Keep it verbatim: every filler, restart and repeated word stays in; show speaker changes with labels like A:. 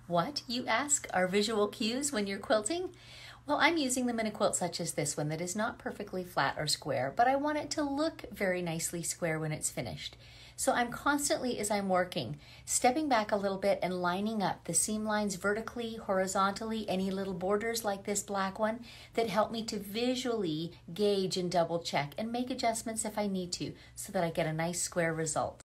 A: What, you ask, are visual cues when you're quilting? Well, I'm using them in a quilt such as this one that is not perfectly flat or square, but I want it to look very nicely square when it's finished. So I'm constantly, as I'm working, stepping back a little bit and lining up the seam lines vertically, horizontally, any little borders like this black one that help me to visually gauge and double check and make adjustments if I need to so that I get a nice square result.